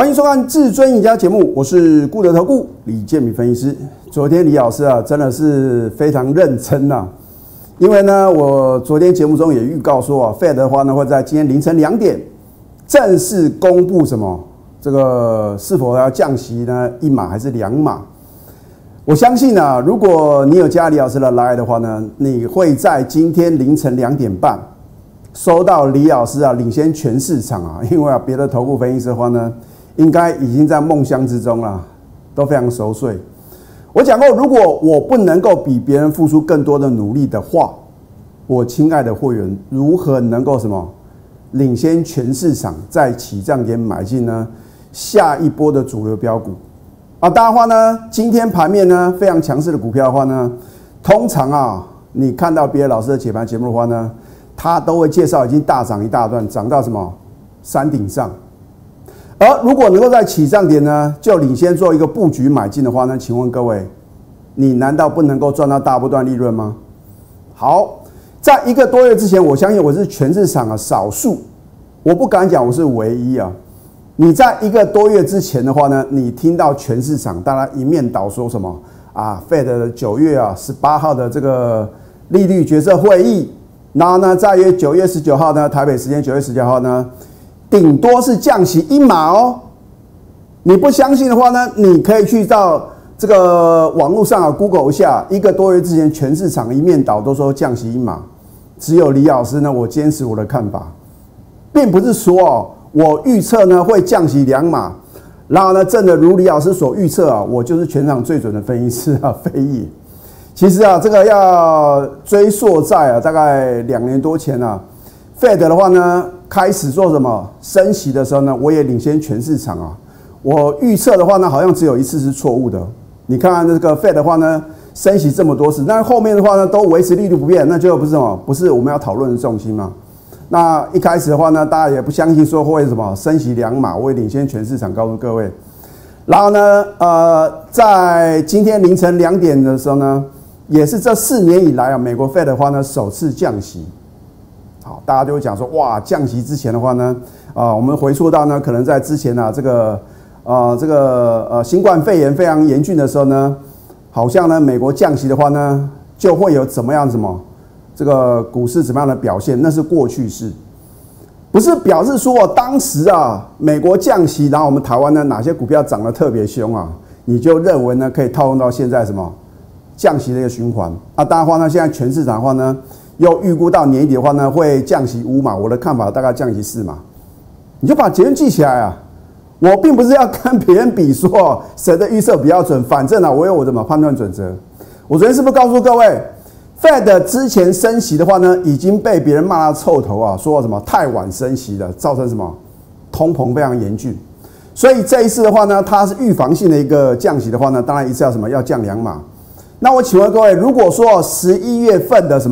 欢迎收看《至尊赢家》节目，我是固德投顾李建民分析师。昨天李老师真的是非常认真因为呢，我昨天节目中也预告说Fed 的话呢会在今天凌晨2点正式公布什么这个是否要降息呢，1码还是2码？我相信如果你有加李老师的 LINE 的话呢，你会在今天凌晨2点半收到李老师领先全市场因为别的投顾分析师的话呢，应该已经在梦乡之中了，都非常熟睡。我讲过，如果我不能够比别人付出更多的努力的话，我亲爱的会员如何能够领先全市场，在起涨点买进呢？下一波的主流标股当然话呢，今天盘面呢非常强势的股票的话呢，通常你看到别的老师的解盘节目的话呢，他都会介绍已经大涨一大段，涨到山顶上。而如果能够在起涨点呢，就领先做一个布局买进的话呢，请问各位，你难道不能够赚到大波段利润吗？好，在1个多月之前，我相信我是全市场少数，我不敢讲我是唯一你在1个多月之前的话呢，你听到全市场当然一面倒说什么Fed 的9月18号的这个利率决策会议，然后呢，在9月19号呢，台北时间9月19号呢，顶多是降息1码你不相信的话呢，你可以去到这个网络上Google 一下，1个多月之前全市场一面倒都说降息1码，只有李老师呢，我坚持我的看法，并不是说我预测呢会降息2码，然后呢，真的如李老师所预测我就是全场最准的分析师非也。其实这个要追溯在大概2年多前Fed 的话呢，开始做什么升息的时候呢，我也领先全市场我预测的话呢，好像只有1次是错误的。你看看这个 Fed 的话呢，升息这么多次，但后面的话呢，都维持利率不变，那就不是我们要讨论的重心嘛。那一开始的话呢，大家也不相信说会升息2码，我也领先全市场告诉各位。然后呢，在今天凌晨2点的时候呢，也是这4年以来美国 Fed 的话呢首次降息。好，大家就会讲说，哇，降息之前的话呢，我们回溯到呢，可能在之前这个新冠肺炎非常严峻的时候呢，好像呢美国降息的话呢，就会有怎么样这个股市怎么样的表现，那是过去式，不是表示说当时美国降息，然后我们台湾呢哪些股票涨得特别凶你就认为呢可以套用到现在降息的一个循环当然话呢，现在全市场的话呢，又预估到年底的话呢会降息5码，我的看法大概降息4码，你就把结论记起来我并不是要跟别人比说谁的预测比较准，反正我有我的判断准则。我昨天是不是告诉各位，Fed 之前升息的话呢，已经被别人骂到臭头说太晚升息了，造成通膨非常严峻。所以这一次的话呢，它是预防性的一个降息的话呢，当然一次要降2码。那我请问各位，如果说11月份的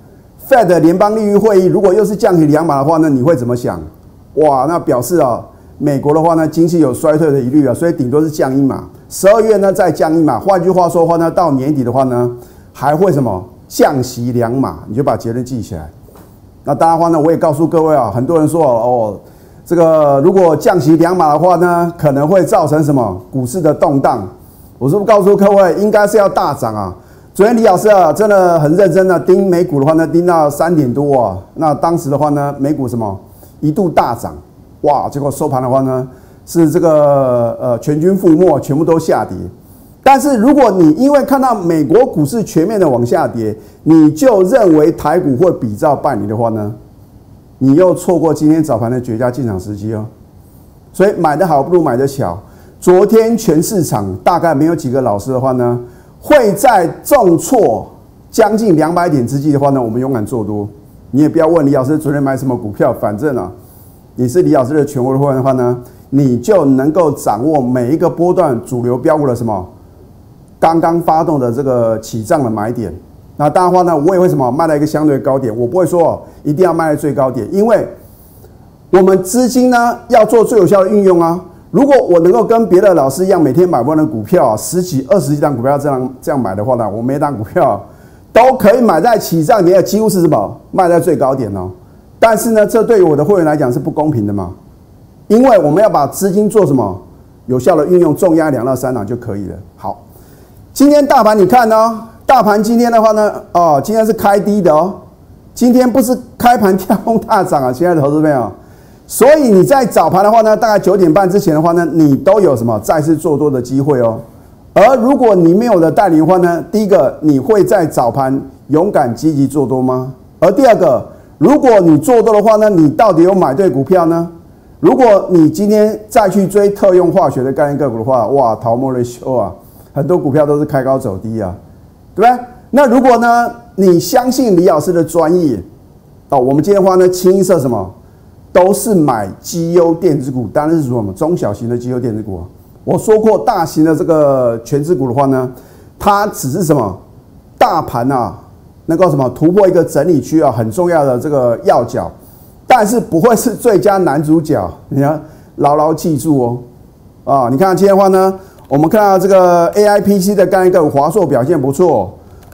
Fed 联邦利率会议，如果又是降息2码的话呢，你会怎么想？哇，那表示美国的话呢，经济有衰退的疑虑所以顶多是降1码。12月呢再降1码，换句话说的话呢，到年底的话呢，还会降息2码，你就把结论记起来。那当然的话呢，我也告诉各位很多人说这个如果降息2码的话呢，可能会造成股市的动荡。我是不是告诉各位，应该是要大涨昨天李老师真的很认真的盯美股的话呢，盯到3点多那当时的话呢，美股一度大涨，哇，结果收盘的话呢，是这个全军覆没，全部都下跌。但是如果你因为看到美国股市全面的往下跌，你就认为台股会比照办理的话呢，你又错过今天早盘的绝佳进场时机所以买得好不如买得巧。昨天全市场大概没有几个老师的话呢，会在重挫将近200点之际的话呢，我们勇敢做多。你也不要问李老师昨天买什么股票，反正你是李老师的权威会员的话呢，你就能够掌握每一个波段主流标股的刚刚发动的这个起涨的买点。那当然的话呢，我也会卖在一个相对高点，我不会说一定要卖在最高点，因为我们资金呢要做最有效的运用如果我能够跟别的老师一样，每天买不完的股票10几、20几档股票这样买的话呢，我每档股票都可以买在起涨点，几乎是卖在最高点但是呢，这对于我的会员来讲是不公平的嘛，因为我们要把资金做有效的运用重压2到3档就可以了。好，今天大盘你看哦，大盘今天的话呢，今天是开低的哦，今天不是开盘跳空大涨啊，亲爱的投资朋友。所以你在早盘的话呢，大概9点半之前的话呢，你都有什么再次做多的机会哦。而如果你没有的带领的话呢，第一个你会在早盘勇敢积极做多吗？而第二个，如果你做多的话呢，你到底有买对股票呢？如果你今天再去追特用化学的概念个股的话，哇，桃木雷修啊，很多股票都是开高走低啊，对不对？那如果呢，你相信李老师的专业，我们今天的话呢，清一色什么，都是买绩优电子股，当然是什么中小型的绩优电子股啊。我说过，大型的这个权值股的话呢，它只是什么大盘啊，能够什么突破一个整理区啊，很重要的这个要角。但是不会是最佳男主角，你要牢牢记住哦。你看今天的话呢，我们看到这个 AIPC 的概念个股华硕表现不错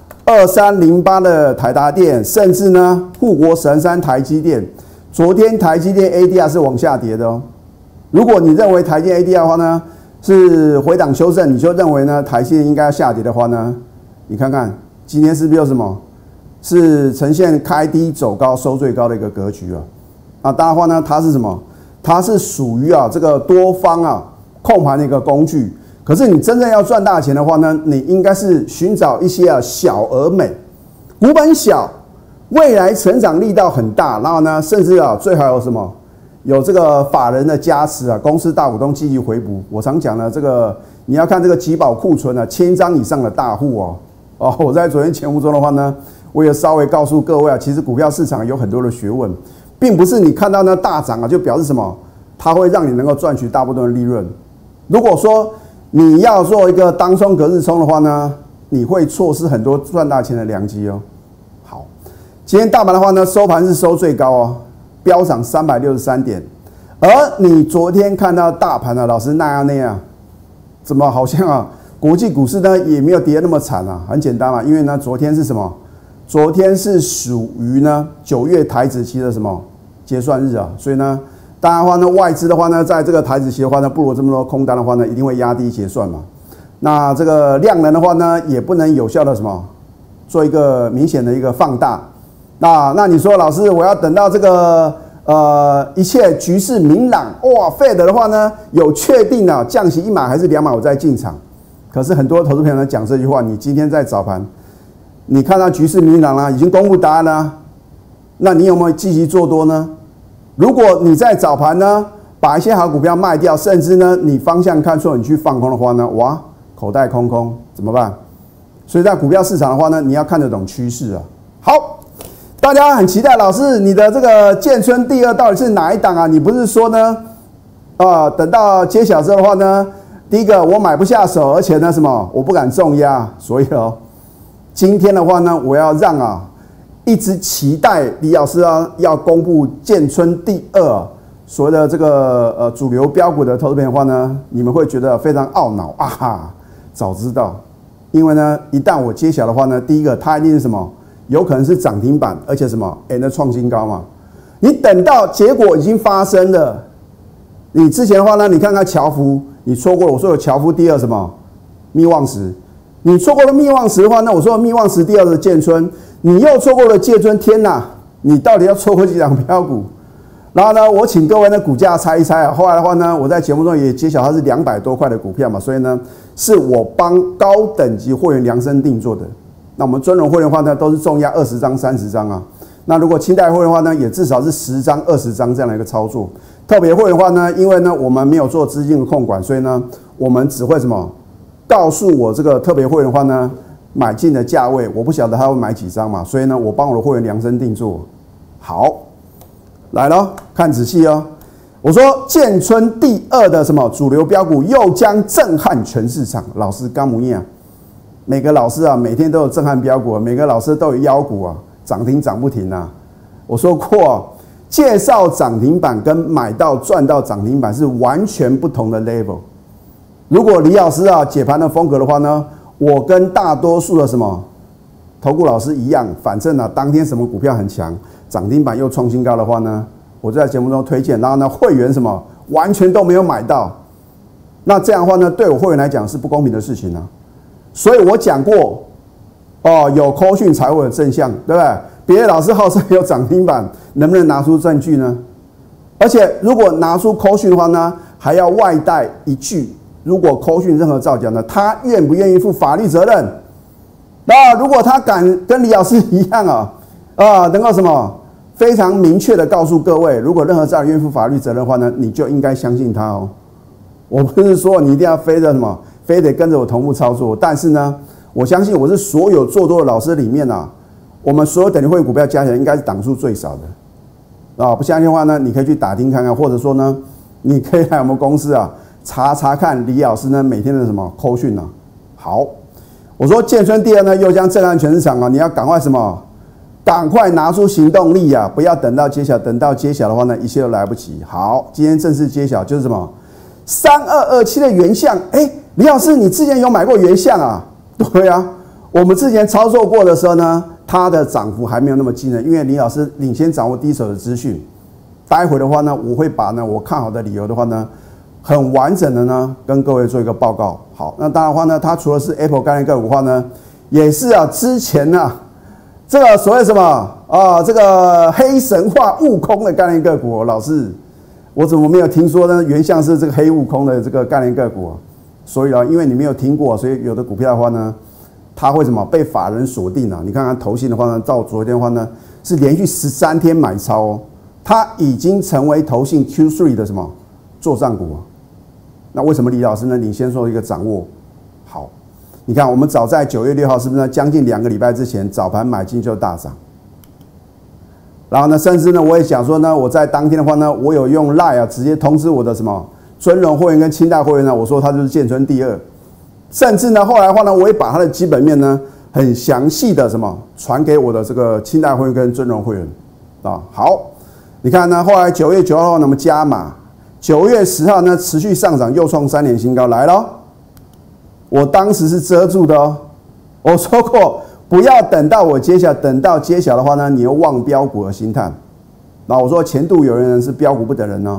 ，2308的台达电，甚至呢护国神山台积电，昨天台积电 ADR 是往下跌的哦。如果你认为台积电 ADR 的话呢是回档修正，你就认为呢台积电应该要下跌的话呢，你看看今天是不是有什么？是呈现开低走高收最高的一个格局啊。当然的话呢，它是什么？它是属于这个多方控盘的一个工具。可是你真正要赚大钱的话呢，你应该是寻找一些小而美，股本小，未来成长力道很大，然后呢，甚至最好有什么？有这个法人的加持公司大股东积极回补。我常讲呢，这个你要看这个集保库存1000张以上的大户我在昨天节目中的话呢，我也稍微告诉各位其实股票市场有很多的学问。并不是你看到那大涨就表示什么，它会让你能够赚取大部分的利润。如果说你要做一个当冲隔日冲的话呢，你会错失很多赚大钱的良机哦。好，今天大盘的话呢，收盘是收最高飙涨363点。而你昨天看到大盘老师那样，怎么好像国际股市呢也没有跌那么惨啊？很简单嘛，因为呢昨天是什么？昨天是属于呢9月台指期的什么？结算日所以呢，当然的话呢，外资的话呢，在这个台指期的话呢，不如这么多空单的话呢，一定会压低结算嘛。那这个量能的话呢，也不能有效的什么，做一个明显的一个放大。那你说老师，我要等到这个一切局势明朗，哇 ，Fed 的话呢，有确定降息1码还是2码，我再进场。可是很多投资朋友呢讲这句话，你今天在早盘，你看到局势明朗了，已经公布答案了，那你有没有积极做多呢？如果你在早盘呢，把一些好股票卖掉，甚至呢，你方向看错，你去放空的话呢，哇，口袋空空怎么办？所以在股票市场的话呢，你要看得懂趋势好，大家很期待老师你的这个建春第2到底是哪一档你不是说呢，等到揭晓之后的话呢，第一个我买不下手，而且呢什么，我不敢重压，所以今天的话呢，我要让一直期待李老师要公布建春第2所谓的这个主流标股的投资朋友的话呢，你们会觉得非常懊恼早知道，因为呢，一旦我揭晓的话呢，第一个它一定是什么，有可能是涨停板，而且什么，那创新高嘛。你等到结果已经发生了，你之前的话呢，你看看乔孚，你错过了，我说有乔孚第2什么密旺石，你错过了密旺石的话，那我说密旺石第2的建春。你又错过了建春，天哪！你到底要错过几档标股？然后呢，我请各位呢股价猜一猜后来的话呢，我在节目中也揭晓它是200多块的股票嘛，所以呢，是我帮高等级会员量身定做的。那我们尊荣会员的话呢，都是重压20张、30张那如果清代会员的话呢，也至少是10张、20张这样的一个操作。特别会员的话呢，因为呢我们没有做资金的控管，所以呢，我们只会什么？告诉我这个特别会员的话呢，买进的价位，我不晓得他会买几张嘛，所以呢，我帮我的会员量身定做。好，来咯，看仔细我说建春第2的什么主流标股又将震撼全市场。老师刚不一样，每个老师每天都有震撼标股，每个老师都有妖股涨停涨不停我说过介绍涨停板跟买到赚到涨停板是完全不同的 level。如果李老师解盘的风格的话呢，我跟大多数的什么投顾老师一样，反正当天什么股票很强，涨停板又创新高的话呢，我就在节目中推荐，然后呢，会员什么完全都没有买到， 那这样的话呢，对我会员来讲是不公平的事情啊。所以我讲过，有扣讯才会有正向，对不对？别的老师号称有涨停板，能不能拿出证据呢？而且如果拿出扣讯的话呢，还要外带一句，如果扣讯任何造假呢，他愿不愿意负法律责任？那如果他敢跟李老师一样能够什么非常明确的告诉各位，如果任何造假愿意负法律责任的话呢，你就应该相信他哦。我不是说你一定要非得跟着我同步操作，但是呢，我相信我是所有做多的老师里面我们所有等级会股票加起来应该是档数最少的不相信的话呢，你可以去打听看看，或者说呢，你可以来我们公司查查看李老师呢每天的什么扣讯好，我说建春第二呢又将震撼全市场你要赶快赶快拿出行动力不要等到揭晓，等到揭晓的话呢，一切都来不及。好，今天正式揭晓，就是什么3227的原相，李老师，你之前有买过原相啊？对啊，我们之前操作过的时候呢，它的涨幅还没有那么惊人，因为李老师领先掌握第一手的资讯。待会的话呢，我会把我看好的理由的话呢，很完整的呢跟各位做一个报告。好，那当然的话呢，它除了是 Apple 概念个股的话呢，也是之前这个所谓什么这个黑神话悟空的概念个股老师，我怎么没有听说呢？原相是这个黑悟空的这个概念个股所以因为你没有听过，所以有的股票的话呢，它会被法人锁定你看看投信的话呢，到昨天的话呢，是连续13天买超它已经成为投信 Q3 的作战股那为什么李老师呢领先做一个掌握？好，你看我们早在9月6号是不是呢？将近2个礼拜之前早盘买进就大涨。然后呢，甚至呢，我也讲说呢，我在当天的话呢，我有用 LINE 直接通知我的尊荣会员跟清代会员呢，我说他就是建春第二。甚至呢，后来的话呢，我也把他的基本面呢很详细的传给我的这个清代会员跟尊荣会员好，你看呢，后来9月9号呢，我们加码，9月10号呢持续上涨，又创3年新高来咯。我当时是遮住的我说过。不要等到我揭晓，等到揭晓的话呢，你又忘标股而兴叹。那我说前度有人是标股不等人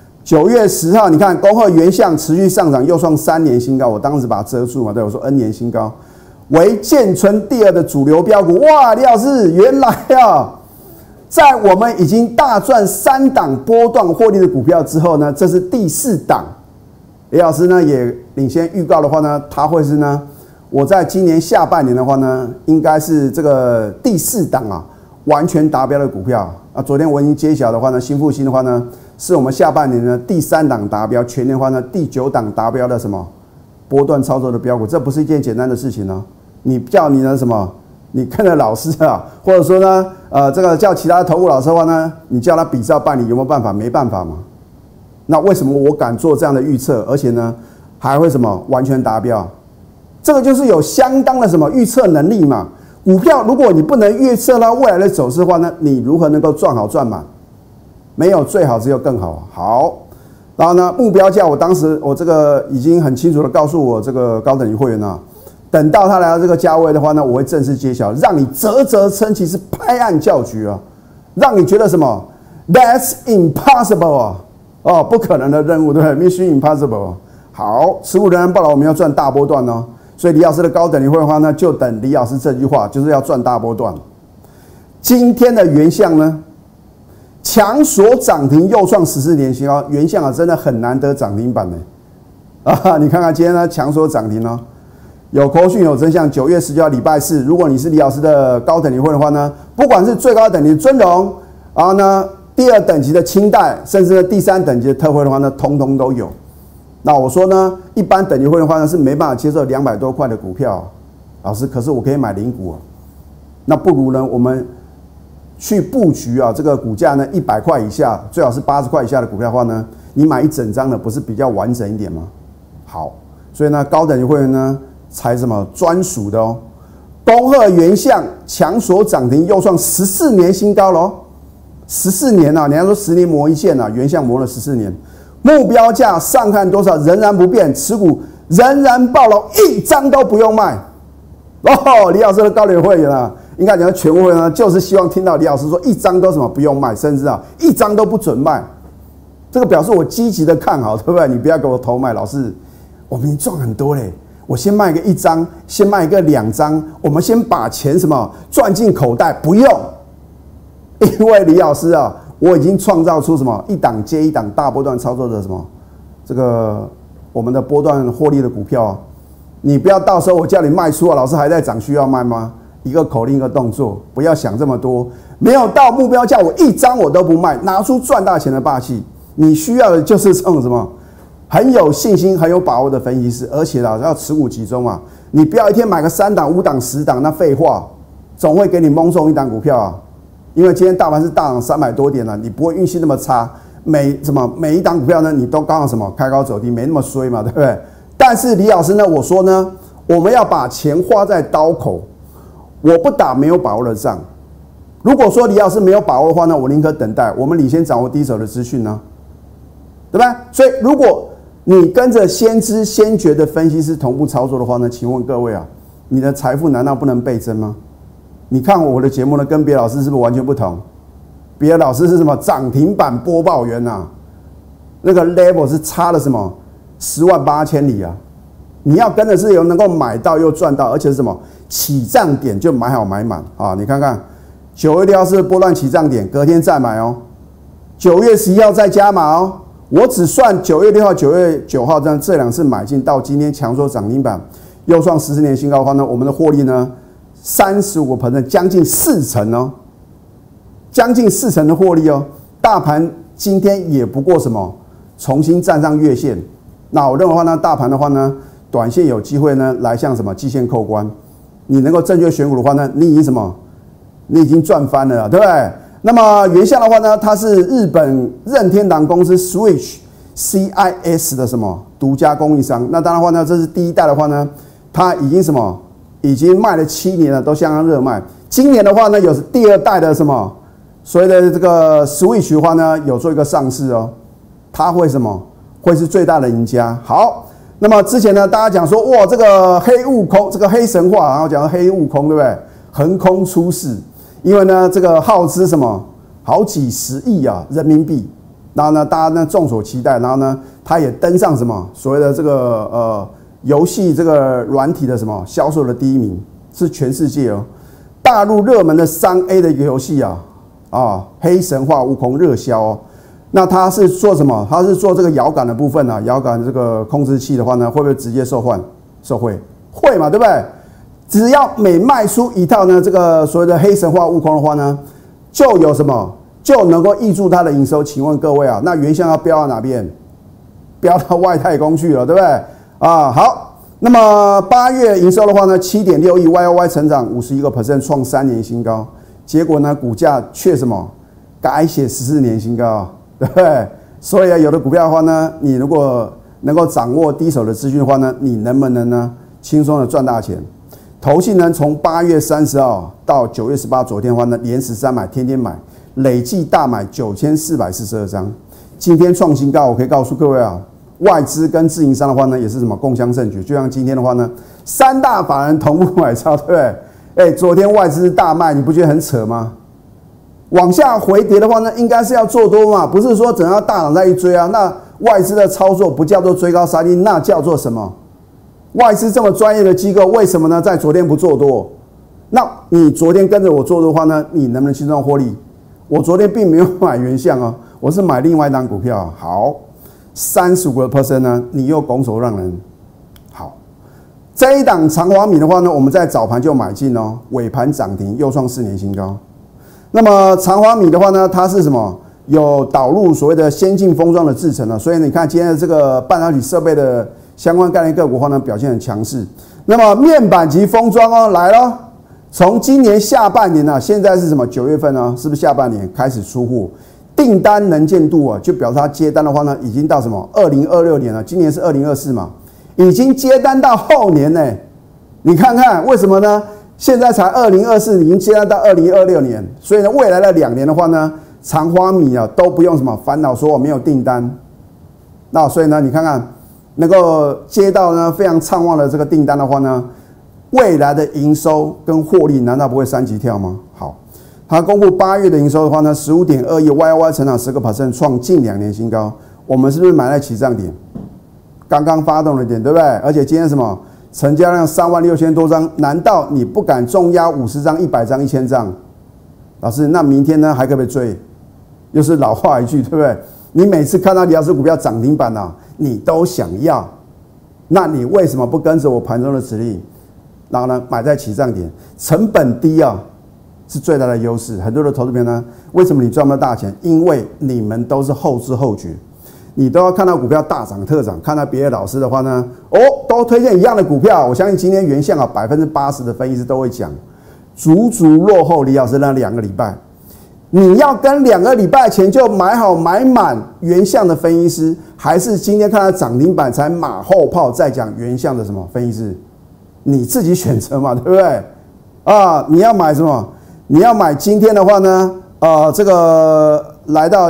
9月10号，你看恭贺原相持续上涨，又创3年新高。我当时把它遮住嘛，对我说 N 年新高，为建春第二的主流标股。哇，李老师，原来在我们已经大赚3档波段获利的股票之后呢，这是第4档。李老师呢也领先预告的话呢，它会是呢。我在今年下半年的话呢，应该是这个第4档完全达标的股票昨天我已经揭晓的话呢，新复兴的话呢，是我们下半年的第3档达标，全年的话呢第9档达标的波段操作的标股，这不是一件简单的事情你叫你的你跟着老师或者说呢这个叫其他的投顾老师的话呢，你叫他比照办理，有没有办法？没办法嘛。那为什么我敢做这样的预测，而且呢还会完全达标？这个就是有相当的预测能力嘛。股票如果你不能预测它未来的走势的话呢，你如何能够赚好赚满？没有最好，只有更好。好，然后呢，目标价我当时我这个已经很清楚的告诉我这个高等级会员等到他来到这个价位的话呢，我会正式揭晓，让你啧啧称奇，是拍案叫绝让你觉得That's impossible 不可能的任务，对不对 ？Mission impossible。好，持股仍然报了，我们要赚大波段所以李老师的高等级会员的话呢，就等李老师这句话，就是要赚大波段。今天的原相呢，强锁涨停，又创14年新高。原相真的很难得涨停板你看看今天呢，强锁涨停有口讯有真相。9月19号礼拜四，如果你是李老师的高等级会员的话呢，不管是最高等级的尊荣，然后呢第2等级的清代，甚至第3等级的特惠的话呢，通通都有。那我说呢，一般等级会的话呢是没办法接受200多块的股票，老师，可是我可以买零股那不如呢我们去布局这个股价呢100块以下，最好是80块以下的股票的话呢，你买一整张的不是比较完整一点吗？好，所以呢高等级会员呢才专属的恭贺原相强锁涨停，又创14年新高14年你还说10年磨一剑原相磨了14年。目标价上看多少仍然不变，持股仍然抱牢，一张都不用卖。李老师的高等会员应该讲全会员就是希望听到李老师说一张都不用卖，甚至一张都不准卖。这个表示我积极的看好，对不对？你不要给我偷卖，老师我们已经赚很多嘞。我先卖个1张，先卖个2张，我们先把钱什么赚进口袋，不用，因为李老师啊，我已经创造出什么一档接一档大波段操作的什么这个我们的波段获利的股票啊，你不要到时候我叫你卖出啊，老师还在涨，需要卖吗？一个口令一个动作，不要想这么多，没有到目标价我1张我都不卖，拿出赚大钱的霸气。你需要的就是这种什么？很有信心、很有把握的分析师，而且啦要持股集中啊！你不要一天买个3档、5档、10档，那废话，总会给你蒙中一档股票啊！因为今天大盘是大涨300多点了，你不会运气那么差，每一档股票呢，你都刚好什么开高走低，没那么衰嘛，对不对？但是李老师呢，我说呢，我们要把钱花在刀口，我不打没有把握的仗。如果说李老师没有把握的话呢，我宁可等待，我们领先掌握第一手的资讯呢，对吧？所以如果你跟着先知先觉的分析师同步操作的话呢，请问各位啊，你的财富难道不能倍增吗？你看我的节目呢，跟别的老师是不是完全不同？别的老师是什么涨停板播报员啊，那个 level 是差了什么10万8千里啊！你要跟的是有能够买到又赚到，而且是什么起涨点就买好买满啊！你看看9月6号是波段起涨点，隔天再买哦，9月11号再加码哦。我只算9月6号、9月9号这2次买进，到今天强缩涨停板，又创14年新高的话呢，我们的获利呢35%，将近40%哦，将近40%的获利哦。大盘今天也不过什么，重新站上月线。那我认为的话呢，大盘的话呢，短线有机会呢来向什么季线扣关。你能够正确选股的话呢，你已经什么？你已经赚翻了，对不对？那么原相的话呢，它是日本任天堂公司 Switch CIS 的什么独家供应商。那当然的话呢，这是第1代的话呢，它已经什么已经卖了7年了，都相当热卖。今年的话呢，有第2代的什么所谓的这个 Switch 的话呢，有做一个上市哦，它会什么会是最大的赢家。好，那么之前呢，大家讲说哇，这个黑悟空，这个黑神话，然后讲黑悟空，对不对？横空出世。因为呢，这个耗资什么好几10亿啊人民币，然后呢，大家呢众所期待，然后呢，他也登上什么所谓的这个游戏这个软体的什么销售的第1名，是全世界哦，大陆热门的3A 的一个游戏啊，黑神话悟空热销哦。那他是做什么？他是做这个摇杆的部分啊，摇杆这个控制器的话呢，会不会直接受贿？会嘛，对不对？只要每卖出一套呢，这个所谓的黑神话悟空的话呢，就有什么就能够挹注它的营收。请问各位啊，那原相要飙到哪边？飙到外太空去了，对不对？啊，好，那么8月营收的话呢，7.6亿 ，YOY 成长51%，创3年新高。结果呢，股价却什么改写14年新高，对不对？所以啊，有的股票的话呢，你如果能够掌握第一手的资讯的话呢，你能不能呢轻松的赚大钱？投信呢，从8月30号到9月18号，昨天的话呢，连13买，天天买，累计大买9442张。今天创新高，我可以告诉各位啊，外资跟自营商的话呢，也是什么共襄盛举。就像今天的话呢，3大法人同步买超，对不对？昨天外资大卖，你不觉得很扯吗？往下回跌的话呢，应该是要做多嘛，不是说整个大涨再一追啊。那外资的操作不叫做追高杀低，那叫做什么？外资这么专业的机构，为什么呢？在昨天不做多？那你昨天跟着我做的话呢，你能不能轻松获利？我昨天并没有买原相哦，我是买另外一档股票。好，35% 呢，你又拱手让人。好，这一档长华米的话呢，我们在早盘就买进哦，尾盘涨停，又创4年新高。那么长华米的话呢，它是什么？有导入所谓的先进封装的制程了，所以你看今天的这个半导体设备的相关概念个股的话呢，表现很强势。那么面板及封装哦，来咯，从今年下半年啊，现在是什么9月份呢？是不是下半年开始出货？订单能见度啊，就表示它接单的话呢，已经到什么2026年了，今年是2024嘛，已经接单到后年呢。你看看为什么呢？现在才2024，已经接单到2026年，所以呢，未来的2年的话呢，长华米啊都不用什么烦恼说我没有订单。那所以呢，你看看能够接到呢非常畅旺的这个订单的话呢，未来的营收跟获利难道不会3级跳吗？好，它公布8月的营收的话呢，15.2亿 ，YOY 成长10%，创近2年新高。我们是不是买在起涨点？ 刚刚发动了点，对不对？而且今天什么成交量36000多张，难道你不敢重压50张、100张、1000张？老师，那明天呢还可不可以追？又是老话一句，对不对？你每次看到李老师股票涨停板啊，你都想要，那你为什么不跟着我盘中的指令，然后呢买在起涨点，成本低啊，是最大的优势。很多的投资朋友呢，为什么你赚不到大钱？因为你们都是后知后觉，你都要看到股票大涨特涨，看到别的老师的话呢，都推荐一样的股票。我相信今天原相啊，80%的分析师都会讲，足足落后李老师那2个礼拜。你要跟2个礼拜前就买好买满原相的分析师，还是今天看到涨停板才马后炮再讲原相的什么分析师？你自己选择嘛，对不对？啊，你要买什么？你要买今天的话呢，这个来到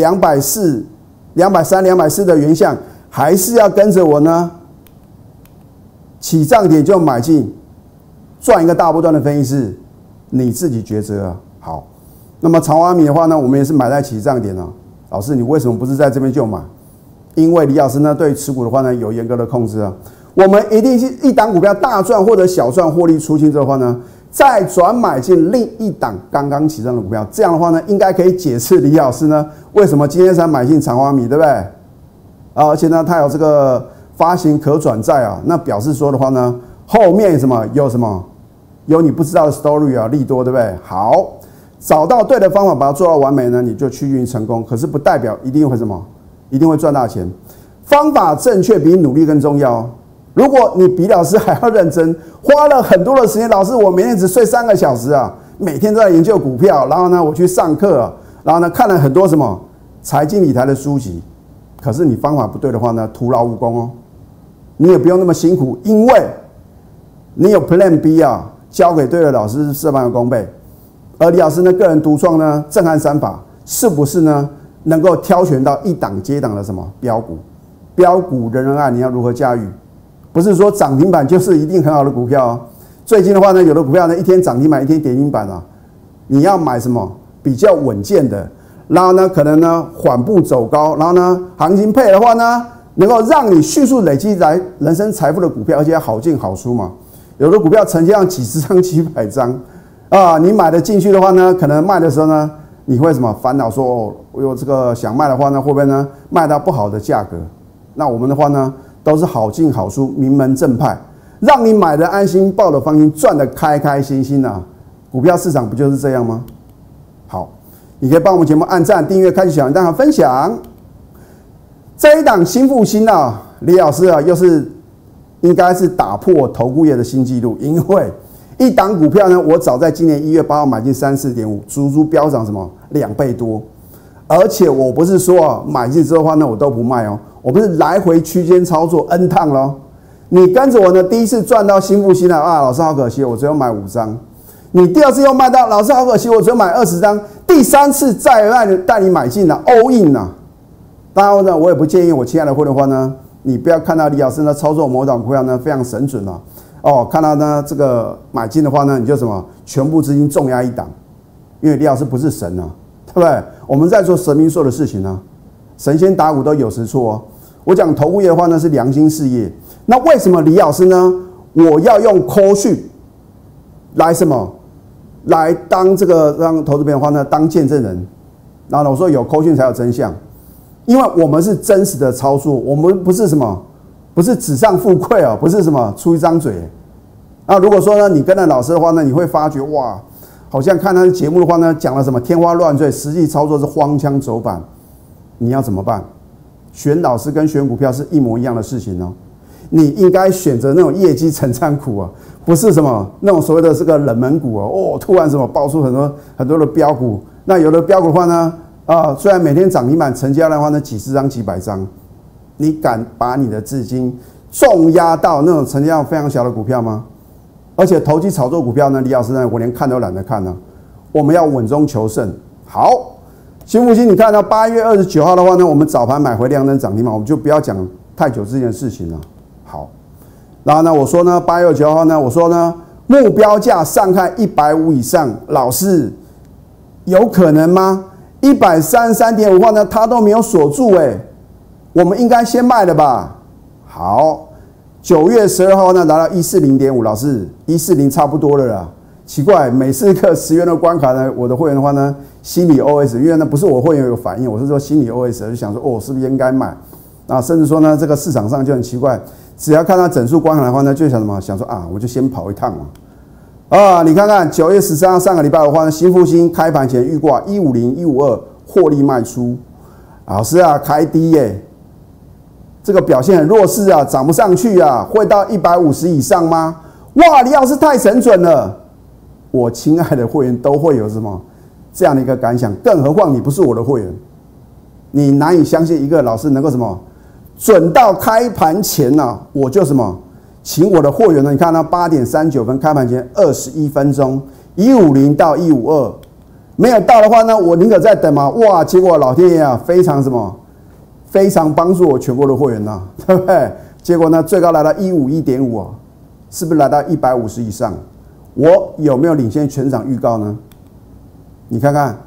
240、230、240的原相，还是要跟着我呢？起涨点就买进，赚一个大波段的分析师，你自己抉择啊。好。那么长华米的话呢，我们也是买在起涨点啊。老师，你为什么不是在这边就买？因为李老师呢对持股的话呢有严格的控制啊。我们一定是一档股票大赚或者小赚获利出清之后的话呢，再转买进另一档刚刚起涨的股票。这样的话呢，应该可以解释李老师呢为什么今天才买进长华米，对不对？而且呢，它有这个发行可转债啊，那表示说的话呢，后面有什么有你不知道的 story 啊，利多，对不对？好。找到对的方法，把它做到完美呢，你就趋近于成功。可是不代表一定会一定会赚大钱。方法正确比努力更重要哦。如果你比老师还要认真，花了很多的时间，老师我每天只睡3个小时啊，每天都在研究股票，然后呢我去上课啊，然后呢看了很多财经理财的书籍。可是你方法不对的话呢，徒劳无功哦。你也不用那么辛苦，因为你有 Plan B 啊，交给对的老师事半功倍。而李老师呢，个人独创呢震撼3法，是不是呢能够挑选到一档接一档的标股？标股人人爱，你要如何驾驭？不是说涨停板就是一定很好的股票哦。最近的话呢，有的股票呢一天涨停板，一天跌停板啊。你要买比较稳健的，然后呢可能呢缓步走高，然后呢行情配的话呢，能够让你迅速累积来人生财富的股票，而且好进好出嘛。有的股票成交量几十张、几百张。你买的进去的话呢，可能卖的时候呢，你会烦恼说，我有这个想卖的话呢，会不会呢卖到不好的价格？那我们的话呢，都是好进好出，名门正派，让你买的安心，抱的放心，赚的开开心心啊！股票市场不就是这样吗？好，你可以帮我们节目按赞、订阅、开启小铃铛和分享。这一档新复兴啊，李老师啊，又是应该是打破投顾业的新纪录，因为一档股票呢，我早在今年1月8号买进34.5，足足飙涨2倍多。而且我不是说买进之后的话呢，我都不卖哦，我不是来回区间操作 N 趟咯。你跟着我呢，第一次赚到新复兴了啊，老师好可惜，我只有买5张。你第二次又卖到，老师好可惜，我只有买20张。第三次再带你买进了 all in 啊。当然呢，我也不建议我亲爱的会员的话呢，你不要看到李老师呢操作某档股票呢非常神准啊。看到呢这个买进的话呢，你就全部资金重压一档，因为李老师不是神啊，对不对？我们在做神明做的事情呢，神仙打鼓都有时错哦。我讲投顾业的话呢是良心事业，那为什么李老师呢？我要用扣讯来来当这个让投资朋友的话呢当见证人。然后我说有扣讯才有真相，因为我们是真实的操作，我们不是不是纸上富贵哦，不是出一张嘴。那如果说呢，你跟着老师的话呢，你会发觉哇，好像看他的节目的话呢，讲了天花乱坠，实际操作是荒腔走板。你要怎么办？选老师跟选股票是一模一样的事情哦。你应该选择那种业绩成长股啊，不是那种所谓的这个冷门股哦。突然爆出很多的标股，那有的标股的话呢，虽然每天涨停板成交量的话呢，几十张、几百张。你敢把你的资金重压到那种成交量非常小的股票吗？而且投机炒作股票呢，李老师呢，我连看都懒得看呢。我们要稳中求胜。好，新复兴，你看到8月29号的话呢，我们早盘买回亮灯涨停板，我们就不要讲太久之前的事情了。好，然后呢，我说呢，8月29号呢，我说呢，目标价上看150以上，老师有可能吗？133.5的话呢，它都没有锁住我们应该先卖了吧？ 好，9月12号呢，来到140.5，老师140差不多了啦。奇怪，每次课10元的关卡呢，我的会员的话呢，心理 OS， 因为呢不是我会员有反应，我是说心理 OS， 就想说哦，是不是应该买？啊，甚至说呢，这个市场上就很奇怪，只要看到整数关卡的话呢，就想什么？想说啊，我就先跑一趟嘛。啊，你看看9月13号上个礼拜的话呢，新复兴开盘前预挂150、152获利卖出，老师啊，开低耶，这个表现很弱势啊，涨不上去啊，会到150以上吗？哇，李老师太神准了！我亲爱的会员都会有什么这样的一个感想，更何况你不是我的会员，你难以相信一个老师能够什么准到开盘前呢、啊，我就什么。请我的会员呢？你看到8点39分开盘前21分钟，150到152，没有到的话呢，我宁可再等嘛。哇，结果老天爷啊，非常什么，非常帮助我全国的会员呐、对不对？结果呢，最高来到151.5啊，是不是来到150以上？我有没有领先全场预告呢？你看看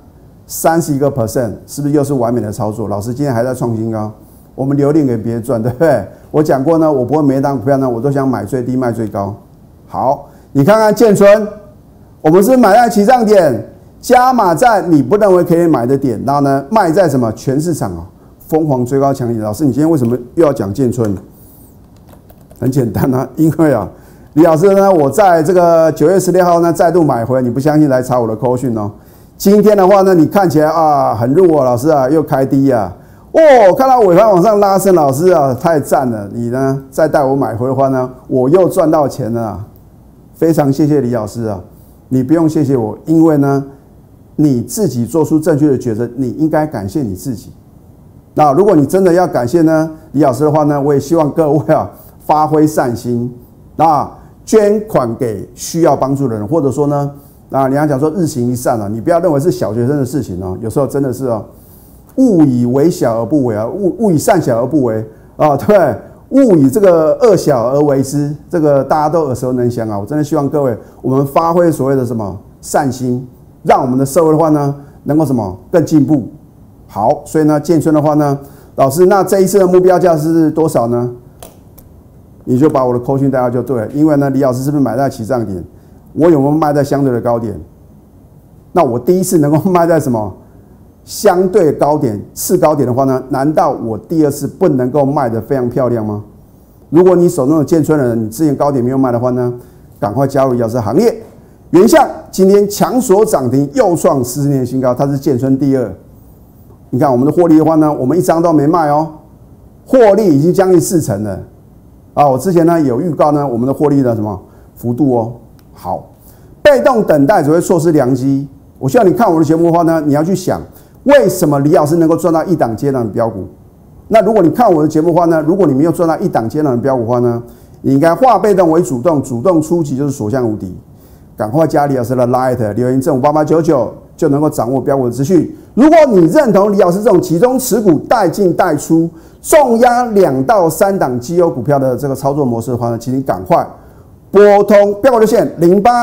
，31%，是不是又是完美的操作？老师今天还在创新高。我们留恋给别人赚，对不对？我讲过呢，我不会每一档股票呢，我都想买最低卖最高。好，你看看建春，我们是买在起涨点，加码在你不认为可以买的点，然后呢卖在什么全市场啊疯狂追高强力。老师，你今天为什么又要讲建春？很简单啊，因为啊，李老师呢，我在这个9月16号呢再度买回，你不相信来查我的扣讯哦。今天的话呢，你看起来啊很弱，老师啊又开低啊。哦，看到尾盘往上拉升，老师啊，太赞了！你呢，再带我买回的话呢，我又赚到钱了啊，非常谢谢李老师啊！你不用谢谢我，因为呢，你自己做出正确的抉择，你应该感谢你自己。那如果你真的要感谢呢，李老师的话呢，我也希望各位啊，发挥善心，捐款给需要帮助的人，或者说呢，你要讲说日行一善啊，你不要认为是小学生的事情哦，有时候真的是哦。勿以为小而不为啊，勿以善小而不为啊，对，勿以这个恶小而为之，这个大家都耳熟能详啊。我真的希望各位，我们发挥所谓的什么善心，让我们的社会的话呢，能够什么更进步。好，所以呢，建春的话呢，老师，那这一次的目标价是多少呢？你就把我的扣讯带到就对了，因为呢，李老师是不是买在起涨点？我有没有卖在相对的高点？那我第一次能够卖在什么？相对高点、次高点的话呢，难道我第二次不能够卖得非常漂亮吗？如果你手中有建春的人，你之前高点没有卖的话呢，赶快加入李老师行列。原相今天强锁涨停，又创40年新高，它是建春第2。你看我们的获利的话呢，我们一张都没卖哦，获利已经将近40%了啊！我之前呢有预告呢，我们的获利的什么幅度哦。好，被动等待只会错失良机。我希望你看我的节目的话呢，你要去想。为什么李老师能够赚到一档接档的标股？那如果你看我的节目的话呢，如果你没有赚到一档接档的标股的话呢，你应该化被动为主动，主动出击就是所向无敌。赶快加李老师的 Line 留言正58899就能够掌握标股的资讯。如果你认同李老师这种集中持股、带进带出、重压2到3档绩优股票的这个操作模式的话呢，请你赶快拨通标股热线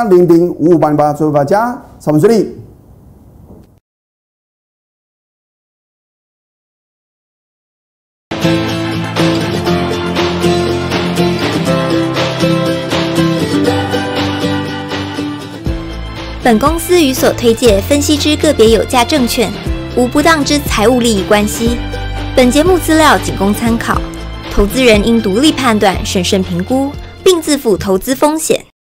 08005588，祝福大家上班顺利。 本公司与所推介分析之个别有价证券无不当之财务利益关系。本节目资料仅供参考，投资人应独立判断、审慎评估，并自负投资风险。